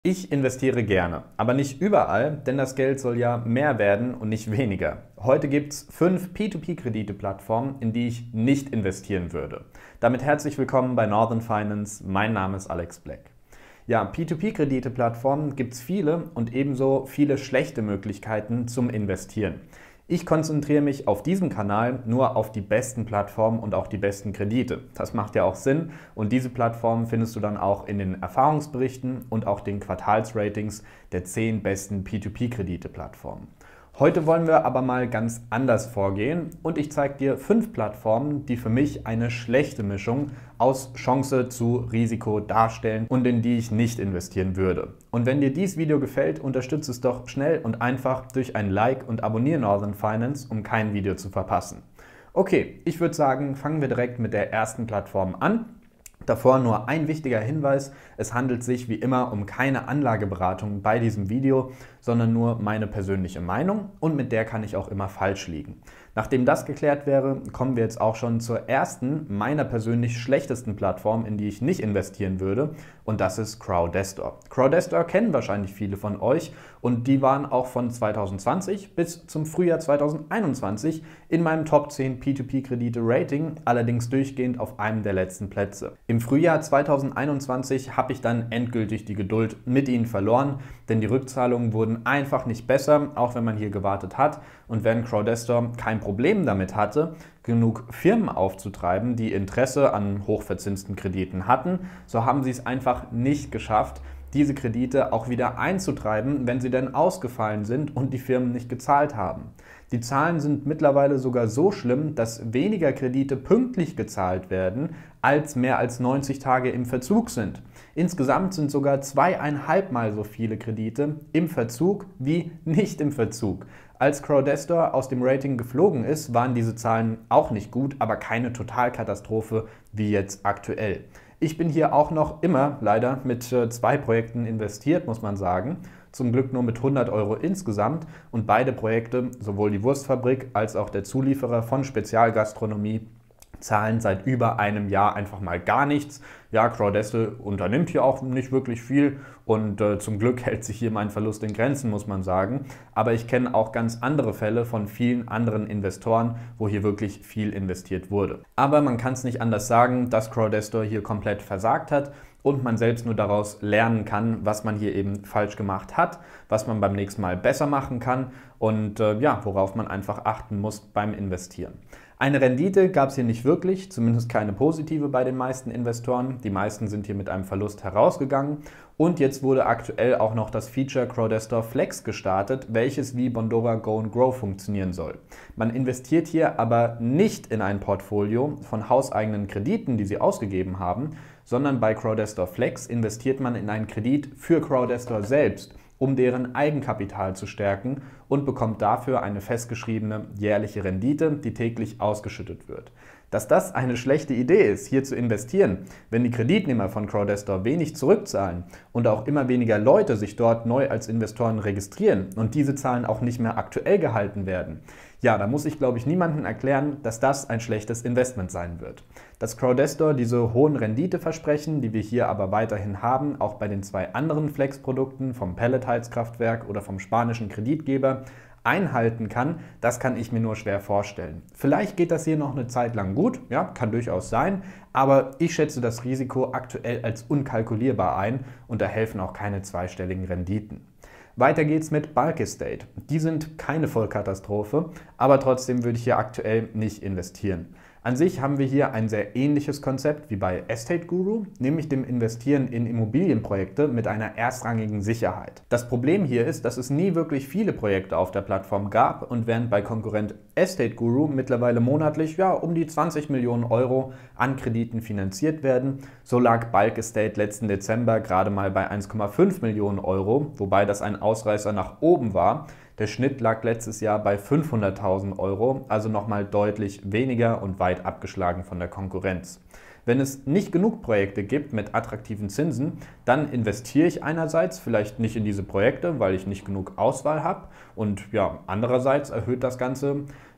Ich investiere gerne, aber nicht überall, denn das Geld soll ja mehr werden und nicht weniger. Heute gibt es 5 P2P-Kredite-Plattformen, in die ich nicht investieren würde. Damit herzlich willkommen bei Northern Finance. Mein Name ist Alex Black. Ja, P2P-Kredite-Plattformen gibt es viele und ebenso viele schlechte Möglichkeiten zum Investieren. Ich konzentriere mich auf diesem Kanal nur auf die besten Plattformen und auch die besten Kredite. Das macht ja auch Sinn und diese Plattformen findest du dann auch in den Erfahrungsberichten und auch den Quartalsratings der 10 besten P2P-Kredite-Plattformen. Heute wollen wir aber mal ganz anders vorgehen und ich zeige dir 5 Plattformen, die für mich eine schlechte Mischung aus Chance zu Risiko darstellen und in die ich nicht investieren würde. Und wenn dir dieses Video gefällt, unterstütze es doch schnell und einfach durch ein Like und abonniere Northern Finance, um kein Video zu verpassen. Okay, ich würde sagen, fangen wir direkt mit der ersten Plattform an. Davor nur ein wichtiger Hinweis, es handelt sich wie immer um keine Anlageberatung bei diesem Video, sondern nur meine persönliche Meinung und mit der kann ich auch immer falsch liegen. Nachdem das geklärt wäre, kommen wir jetzt auch schon zur ersten, meiner persönlich schlechtesten Plattform, in die ich nicht investieren würde und das ist Crowdestor. Crowdestor kennen wahrscheinlich viele von euch und die waren auch von 2020 bis zum Frühjahr 2021 in meinem Top 10 P2P-Kredite-Rating, allerdings durchgehend auf einem der letzten Plätze. Im Frühjahr 2021 habe ich dann endgültig die Geduld mit ihnen verloren, denn die Rückzahlungen wurden einfach nicht besser, auch wenn man hier gewartet hat. Und wenn Crowdestor kein Problem damit hatte, genug Firmen aufzutreiben, die Interesse an hochverzinsten Krediten hatten, so haben sie es einfach nicht geschafft, diese Kredite auch wieder einzutreiben, wenn sie denn ausgefallen sind und die Firmen nicht gezahlt haben. Die Zahlen sind mittlerweile sogar so schlimm, dass weniger Kredite pünktlich gezahlt werden, als mehr als 90 Tage im Verzug sind. Insgesamt sind sogar 2,5 Mal so viele Kredite im Verzug wie nicht im Verzug. Als Crowdestor aus dem Rating geflogen ist, waren diese Zahlen auch nicht gut, aber keine Totalkatastrophe wie jetzt aktuell. Ich bin hier auch noch immer leider mit 2 Projekten investiert, muss man sagen. Zum Glück nur mit 100 € insgesamt und beide Projekte, sowohl die Wurstfabrik als auch der Zulieferer von Spezialgastronomie, zahlen seit über einem Jahr einfach mal gar nichts. Ja, Crowdestor unternimmt hier auch nicht wirklich viel und zum Glück hält sich hier mein Verlust in Grenzen, muss man sagen. Aber ich kenne auch ganz andere Fälle von vielen anderen Investoren, wo hier wirklich viel investiert wurde. Aber man kann es nicht anders sagen, dass Crowdestor hier komplett versagt hat und man selbst nur daraus lernen kann, was man hier eben falsch gemacht hat, was man beim nächsten Mal besser machen kann und ja, worauf man einfach achten muss beim Investieren. Eine Rendite gab es hier nicht wirklich, zumindest keine positive bei den meisten Investoren. Die meisten sind hier mit einem Verlust herausgegangen. Und jetzt wurde aktuell auch noch das Feature Crowdestor Flex gestartet, welches wie Bondora Go and Grow funktionieren soll. Man investiert hier aber nicht in ein Portfolio von hauseigenen Krediten, die sie ausgegeben haben, sondern bei Crowdestor Flex investiert man in einen Kredit für Crowdestor selbst, um deren Eigenkapital zu stärken und bekommt dafür eine festgeschriebene jährliche Rendite, die täglich ausgeschüttet wird. Dass das eine schlechte Idee ist, hier zu investieren, wenn die Kreditnehmer von Crowdestor wenig zurückzahlen und auch immer weniger Leute sich dort neu als Investoren registrieren und diese Zahlen auch nicht mehr aktuell gehalten werden, ja, da muss ich, glaube ich, niemandem erklären, dass das ein schlechtes Investment sein wird. Dass Crowdestor diese hohen Renditeversprechen, die wir hier aber weiterhin haben, auch bei den 2 anderen Flex-Produkten vom Pelletheizkraftwerk oder vom spanischen Kreditgeber, einhalten kann, das kann ich mir nur schwer vorstellen. Vielleicht geht das hier noch eine Zeit lang gut, ja, kann durchaus sein, aber ich schätze das Risiko aktuell als unkalkulierbar ein und da helfen auch keine zweistelligen Renditen. Weiter geht's mit Bulk Estate. Die sind keine Vollkatastrophe, aber trotzdem würde ich hier aktuell nicht investieren. An sich haben wir hier ein sehr ähnliches Konzept wie bei Estate Guru, nämlich dem Investieren in Immobilienprojekte mit einer erstrangigen Sicherheit. Das Problem hier ist, dass es nie wirklich viele Projekte auf der Plattform gab und während bei Konkurrent Estate Guru mittlerweile monatlich um die 20 Millionen € an Krediten finanziert werden, so lag Bulk Estate letzten Dezember gerade mal bei 1,5 Millionen €, wobei das ein Ausreißer nach oben war. Der Schnitt lag letztes Jahr bei 500.000 €, also nochmal deutlich weniger und weit abgeschlagen von der Konkurrenz. Wenn es nicht genug Projekte gibt mit attraktiven Zinsen, dann investiere ich einerseits vielleicht nicht in diese Projekte, weil ich nicht genug Auswahl habe und ja, andererseits erhöht das Ganze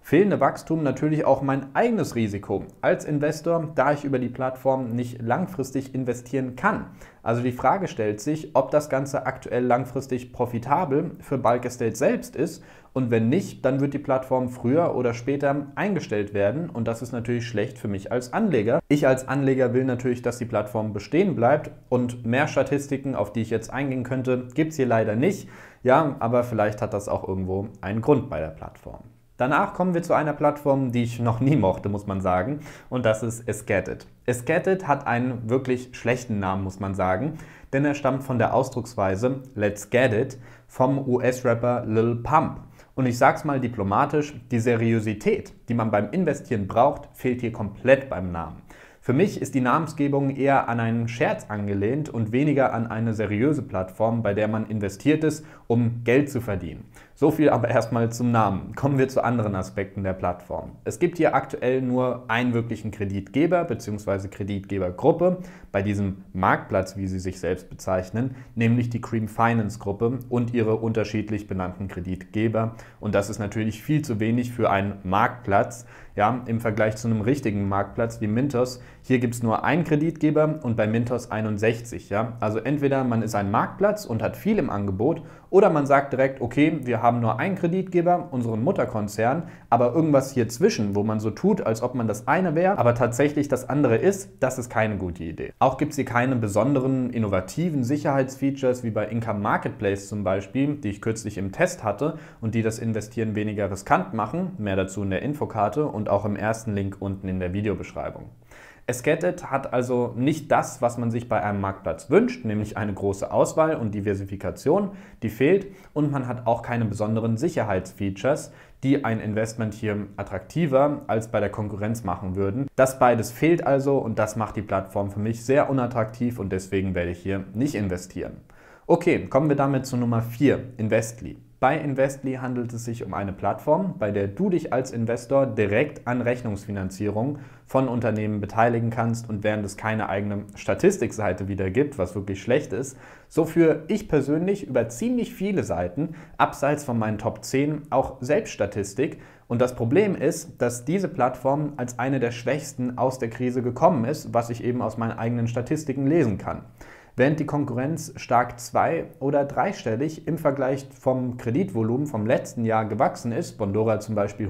Fehlende Wachstum natürlich auch mein eigenes Risiko als Investor, da ich über die Plattform nicht langfristig investieren kann. Also die Frage stellt sich, ob das Ganze aktuell langfristig profitabel für Bulk Estate selbst ist, und wenn nicht, dann wird die Plattform früher oder später eingestellt werden und das ist natürlich schlecht für mich als Anleger. Ich als Anleger will natürlich, dass die Plattform bestehen bleibt und mehr Statistiken, auf die ich jetzt eingehen könnte, gibt es hier leider nicht. Ja, aber vielleicht hat das auch irgendwo einen Grund bei der Plattform. Danach kommen wir zu einer Plattform, die ich noch nie mochte, muss man sagen, und das ist Escated. Escated hat einen wirklich schlechten Namen, muss man sagen, denn er stammt von der Ausdrucksweise Let's Get It vom US-Rapper Lil Pump. Und ich sag's mal diplomatisch, die Seriosität, die man beim Investieren braucht, fehlt hier komplett beim Namen. Für mich ist die Namensgebung eher an einen Scherz angelehnt und weniger an eine seriöse Plattform, bei der man investiert ist, um Geld zu verdienen. So viel aber erstmal zum Namen. Kommen wir zu anderen Aspekten der Plattform. Es gibt hier aktuell nur einen wirklichen Kreditgeber bzw. Kreditgebergruppe bei diesem Marktplatz, wie sie sich selbst bezeichnen, nämlich die Cream Finance Gruppe und ihre unterschiedlich benannten Kreditgeber. Und das ist natürlich viel zu wenig für einen Marktplatz, ja, im Vergleich zu einem richtigen Marktplatz wie Mintos. Hier gibt es nur einen Kreditgeber und bei Mintos 61. Ja? Also entweder man ist ein Marktplatz und hat viel im Angebot oder man sagt direkt, okay, wir haben nur einen Kreditgeber, unseren Mutterkonzern, aber irgendwas hier zwischen, wo man so tut, als ob man das eine wäre, aber tatsächlich das andere ist, das ist keine gute Idee. Auch gibt es hier keine besonderen innovativen Sicherheitsfeatures wie bei Income Marketplace zum Beispiel, die ich kürzlich im Test hatte und die das Investieren weniger riskant machen. Mehr dazu in der Infokarte und auch im ersten Link unten in der Videobeschreibung. Escated hat also nicht das, was man sich bei einem Marktplatz wünscht, nämlich eine große Auswahl und Diversifikation, die fehlt, und man hat auch keine besonderen Sicherheitsfeatures, die ein Investment hier attraktiver als bei der Konkurrenz machen würden. Das beides fehlt also und das macht die Plattform für mich sehr unattraktiv und deswegen werde ich hier nicht investieren. Okay, kommen wir damit zu Nummer 4, Investly. Bei Investly handelt es sich um eine Plattform, bei der du dich als Investor direkt an Rechnungsfinanzierung von Unternehmen beteiligen kannst und während es keine eigene Statistikseite wieder gibt, was wirklich schlecht ist, so führe ich persönlich über ziemlich viele Seiten, abseits von meinen Top 10, auch Selbststatistik. Und das Problem ist, dass diese Plattform als eine der schwächsten aus der Krise gekommen ist, was ich eben aus meinen eigenen Statistiken lesen kann. Während die Konkurrenz stark zwei- oder dreistellig im Vergleich vom Kreditvolumen vom letzten Jahr gewachsen ist, Bondora zum Beispiel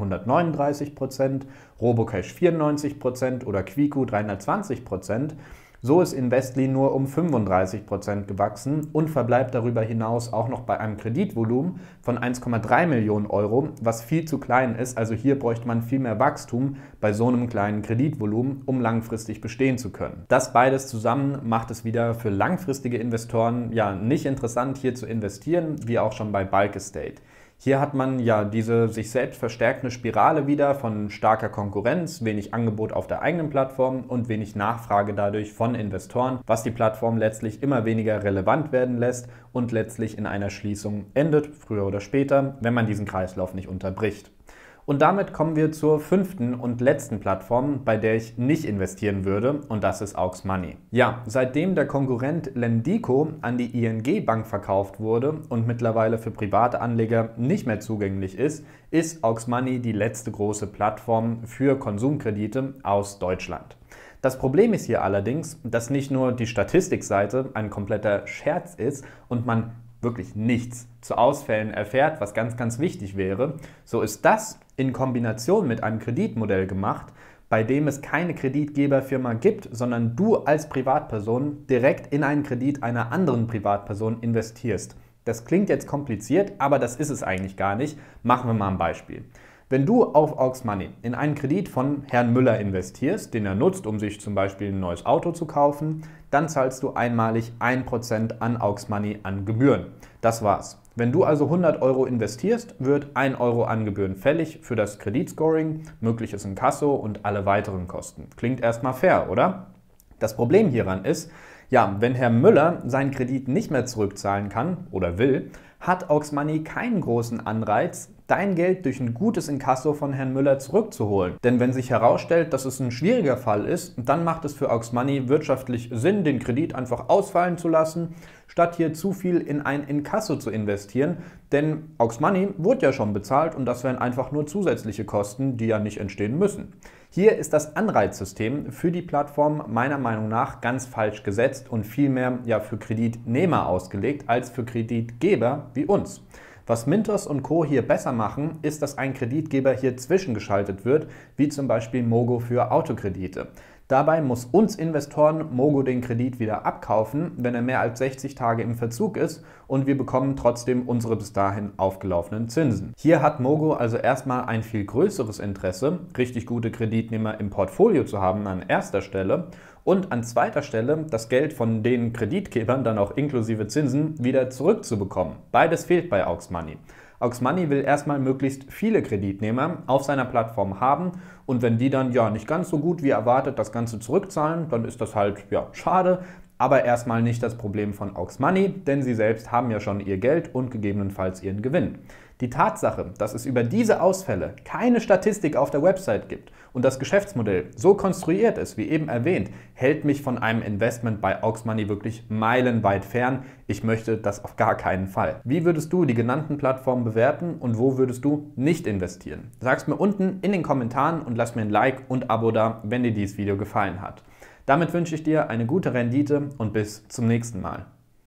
139%, Robocash 94% oder Quico 320%, so ist Investly nur um 35% gewachsen und verbleibt darüber hinaus auch noch bei einem Kreditvolumen von 1,3 Millionen Euro, was viel zu klein ist. Also hier bräuchte man viel mehr Wachstum bei so einem kleinen Kreditvolumen, um langfristig bestehen zu können. Das beides zusammen macht es wieder für langfristige Investoren ja nicht interessant, hier zu investieren, wie auch schon bei Bulk Estate. Hier hat man ja diese sich selbst verstärkende Spirale wieder von starker Konkurrenz, wenig Angebot auf der eigenen Plattform und wenig Nachfrage dadurch von Investoren, was die Plattform letztlich immer weniger relevant werden lässt und letztlich in einer Schließung endet, früher oder später, wenn man diesen Kreislauf nicht unterbricht. Und damit kommen wir zur 5. und letzten Plattform, bei der ich nicht investieren würde, und das ist Aux Money. Ja, seitdem der Konkurrent Lendico an die ING Bank verkauft wurde und mittlerweile für private Anleger nicht mehr zugänglich ist, ist Aux Money die letzte große Plattform für Konsumkredite aus Deutschland. Das Problem ist hier allerdings, dass nicht nur die Statistikseite ein kompletter Scherz ist und man wirklich nichts zu Ausfällen erfährt, was ganz, ganz wichtig wäre, so ist das in Kombination mit einem Kreditmodell gemacht, bei dem es keine Kreditgeberfirma gibt, sondern du als Privatperson direkt in einen Kredit einer anderen Privatperson investierst. Das klingt jetzt kompliziert, aber das ist es eigentlich gar nicht. Machen wir mal ein Beispiel. Wenn du auf Aux Money in einen Kredit von Herrn Müller investierst, den er nutzt, um sich zum Beispiel ein neues Auto zu kaufen, dann zahlst du einmalig 1% an Aux Money an Gebühren. Das war's. Wenn du also 100 Euro investierst, wird 1 Euro an Gebühren fällig für das Kreditscoring, mögliches Inkasso und alle weiteren Kosten. Klingt erstmal fair, oder? Das Problem hieran ist, ja, wenn Herr Müller seinen Kredit nicht mehr zurückzahlen kann oder will, hat Aux Money keinen großen Anreiz, dein Geld durch ein gutes Inkasso von Herrn Müller zurückzuholen. Denn wenn sich herausstellt, dass es ein schwieriger Fall ist, dann macht es für Aux Money wirtschaftlich Sinn, den Kredit einfach ausfallen zu lassen, statt hier zu viel in ein Inkasso zu investieren. Denn Aux Money wurde ja schon bezahlt und das wären einfach nur zusätzliche Kosten, die ja nicht entstehen müssen. Hier ist das Anreizsystem für die Plattform meiner Meinung nach ganz falsch gesetzt und vielmehr ja für Kreditnehmer ausgelegt als für Kreditgeber wie uns. Was Mintos und Co. hier besser machen, ist, dass ein Kreditgeber hier zwischengeschaltet wird, wie zum Beispiel Mogo für Autokredite. Dabei muss uns Investoren Mogo den Kredit wieder abkaufen, wenn er mehr als 60 Tage im Verzug ist und wir bekommen trotzdem unsere bis dahin aufgelaufenen Zinsen. Hier hat Mogo also erstmal ein viel größeres Interesse, richtig gute Kreditnehmer im Portfolio zu haben an erster Stelle und an zweiter Stelle das Geld von den Kreditgebern dann auch inklusive Zinsen wieder zurückzubekommen. Beides fehlt bei Aux Money. Aux Money will erstmal möglichst viele Kreditnehmer auf seiner Plattform haben und wenn die dann ja nicht ganz so gut wie erwartet das Ganze zurückzahlen, dann ist das halt ja schade, aber erstmal nicht das Problem von Aux Money, denn sie selbst haben ja schon ihr Geld und gegebenenfalls ihren Gewinn. Die Tatsache, dass es über diese Ausfälle keine Statistik auf der Website gibt und das Geschäftsmodell so konstruiert ist, wie eben erwähnt, hält mich von einem Investment bei Aux Money wirklich meilenweit fern. Ich möchte das auf gar keinen Fall. Wie würdest du die genannten Plattformen bewerten und wo würdest du nicht investieren? Sag's mir unten in den Kommentaren und lass mir ein Like und Abo da, wenn dir dieses Video gefallen hat. Damit wünsche ich dir eine gute Rendite und bis zum nächsten Mal.